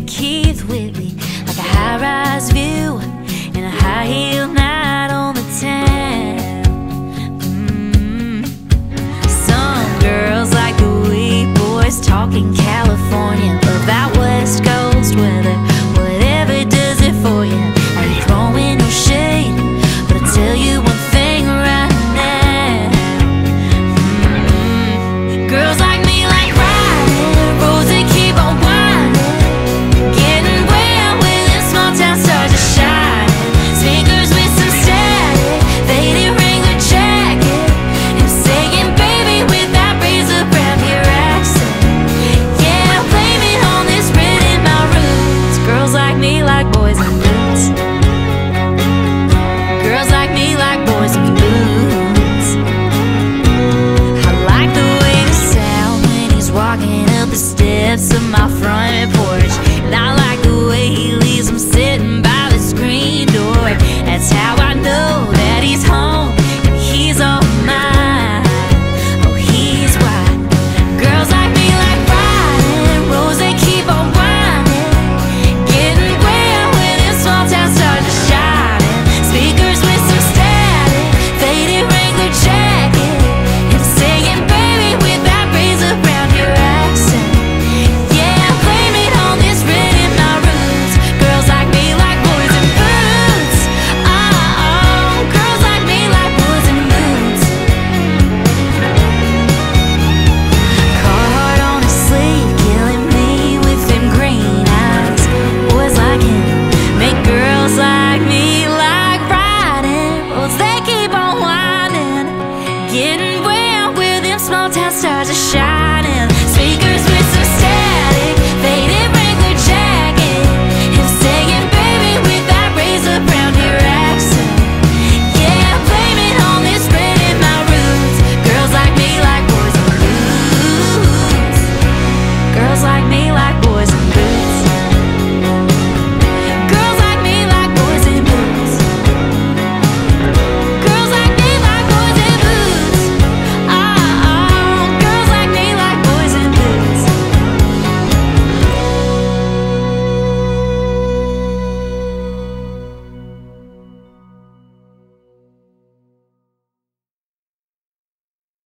Keith Whitley, like a high-rise view and a high-heel night on the town. Some girls like the way boys talking California, love that West Coast weather, whatever does it for you. I ain't throwing no shade, but I'll tell you one thing right now. Girls like me like riding roads that keep on winding, getting wet when the small town stars to shine. Sneakers with some static, faded ring or jacket, and saying baby with that razor brown hair accent. Yeah, blame it on this red in my roots. Girls like me like boys in boots. Girls like me like boys in boots. I like the way the sound when he's walking up the steps of my front porch, and I like the way he